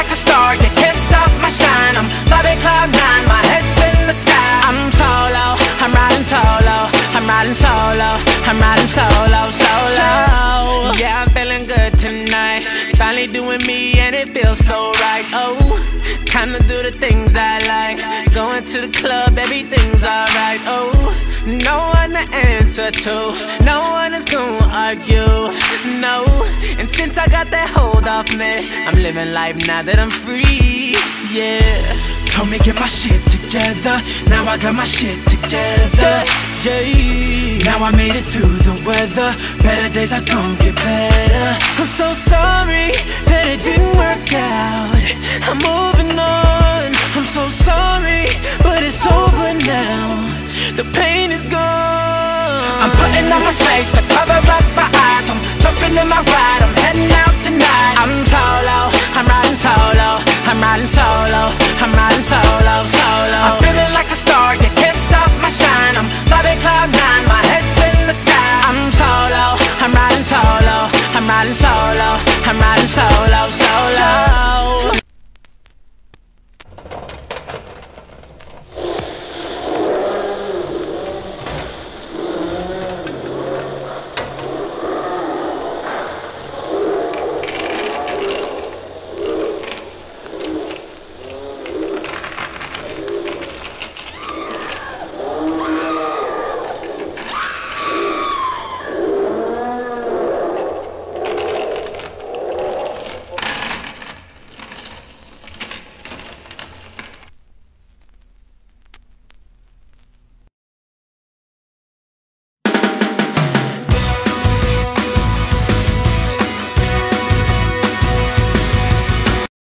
like a star, you can't stop my shine. I'm flying cloud nine, my head's in the sky. I'm solo, I'm riding solo, I'm riding solo, I'm riding solo, solo. Yeah, I'm feeling good tonight, finally doing me and it feels so right. Oh, time to do the things I like, going to the club, everything's alright. Oh, no one to answer to, no one is gonna argue, no. And since I got that hold off me, I'm living life now that I'm free, yeah. Told me get my shit together, now I got my shit together, yeah. Now I made it through the weather, better days are gon' get better. I'm so sorry that it didn't work out, I'm moving on. I'm so sorry, but it's over now, the pain is gone. I'm putting on my shades to cover up my eyes, I'm jumping in my ride, I'm heading out tonight. I'm solo, I'm riding solo, I'm riding solo, I'm riding solo, solo. I'm feeling like a star, you can't stop my shine. I'm flying cloud nine, my head's in the sky. I'm solo, I'm riding solo, I'm riding solo, I'm riding solo,